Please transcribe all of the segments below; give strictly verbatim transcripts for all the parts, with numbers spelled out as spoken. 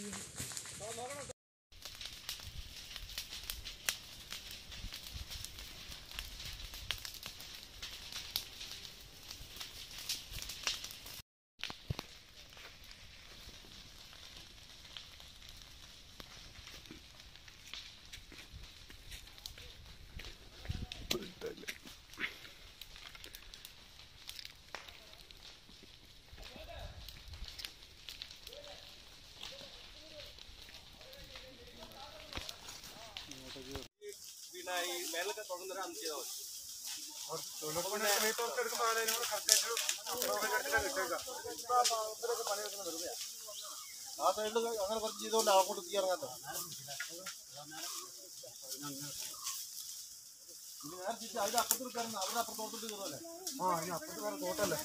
മേലൊക്കെ തുടങ്ങുന്നവരെ അന്ന് ചെയ്താൽ മതി. ആ സൈഡിൽ അങ്ങനെ കുറച്ച് ചെയ്തോണ്ട് അങ്ങോട്ട് തീ ഇറങ്ങാത്ത ഇനി നേരെ തിരിച്ച് അതിന്റെ അപ്പുറത്ത് കയറുന്ന അവരുടെ അപ്പുറത്തോട്ട് കയറുമല്ലേ? ആ ഇനി അപ്പുറത്ത് വേറെ തോട്ടല്ലേ?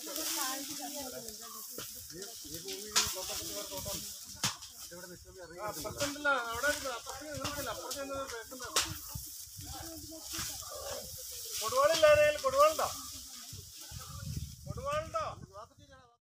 ഈ ഭൂമി തൊട്ടപ്പുറത്ത് വേറെ തോട്ടം അപ്പുറത്തുണ്ടല്ലോ. അവിടെ അപ്പുറത്ത് കൊടുവാളില്ലാതെ കൊടുവാളുണ്ടോ?